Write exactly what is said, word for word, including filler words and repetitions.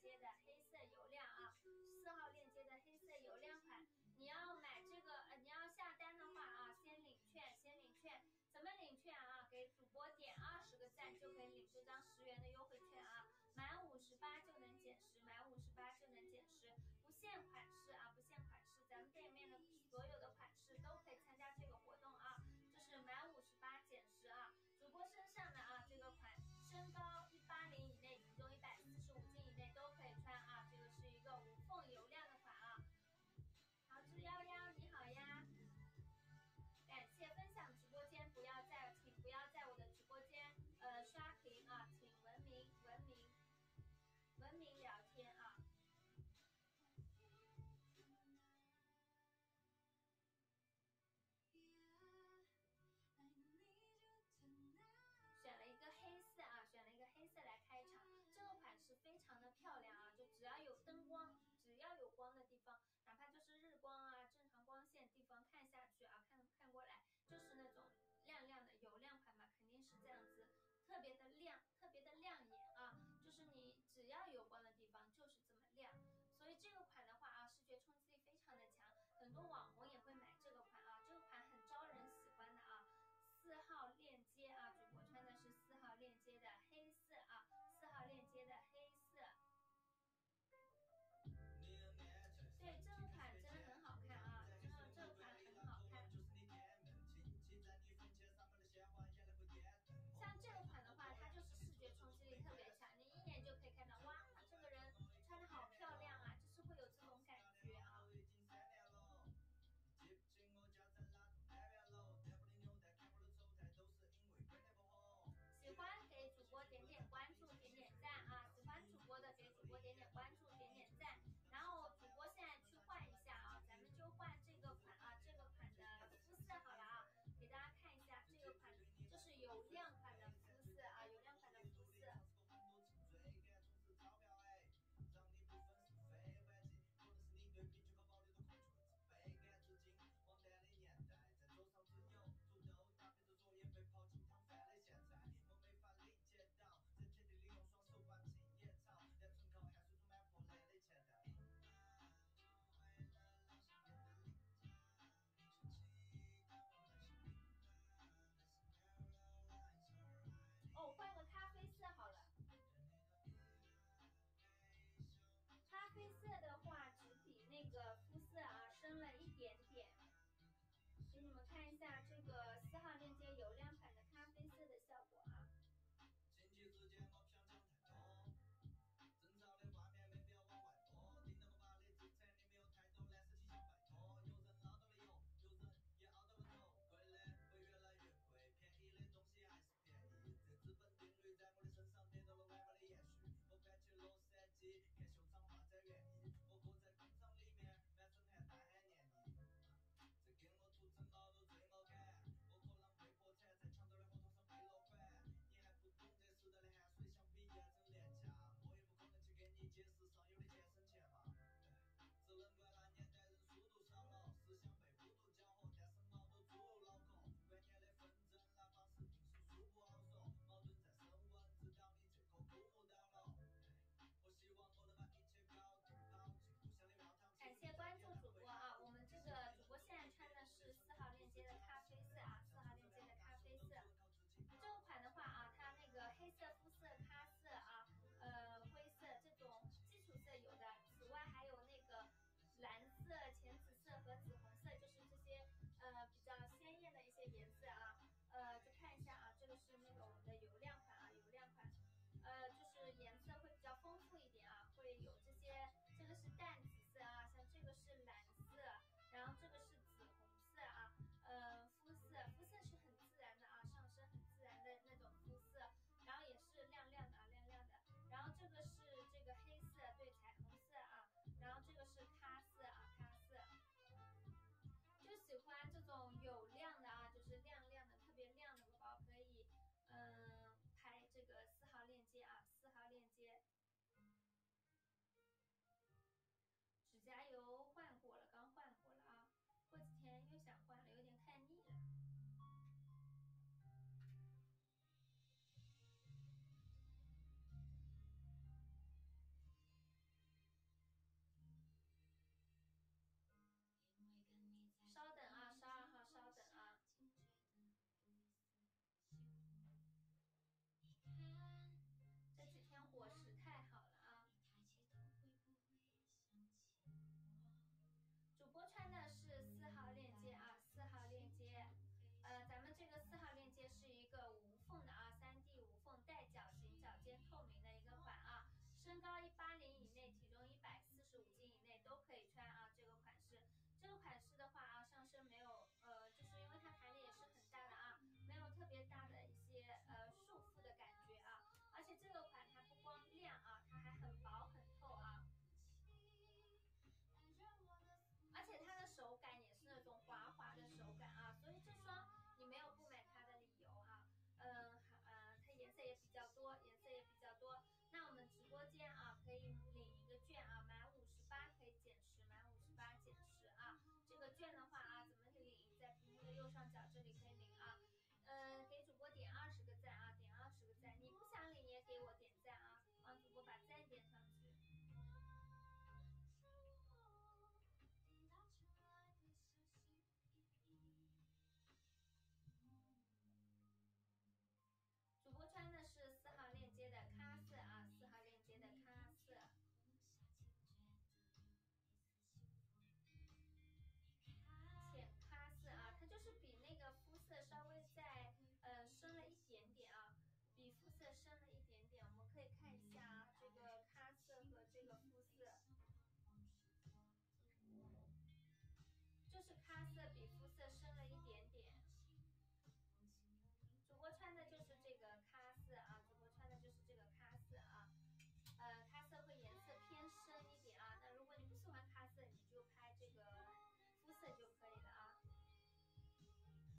接的黑色油亮啊，四号链接的黑色油亮款，你要买这个呃，你要下单的话啊，先领券，先领券。怎么领券啊？给主播点二十个赞就可以领这张十元的优惠券啊，满五十八就能减十，满五十八就能减十，不限款式啊，不限款式，咱们店面的所有的款式都可以参加这个活动啊，就是满五十八减十啊。主播身上的啊这个款，身高一八零以内，体重一百四十五斤以内都可以穿啊，这个是一个无缝油亮的款啊。好，志幺幺你好呀。感谢分享直播间，不要在，请不要在我的直播间呃刷屏啊，请文明文明文明聊天啊。选了一个黑色啊，选了一个黑色来开场，这个款式非常的漂亮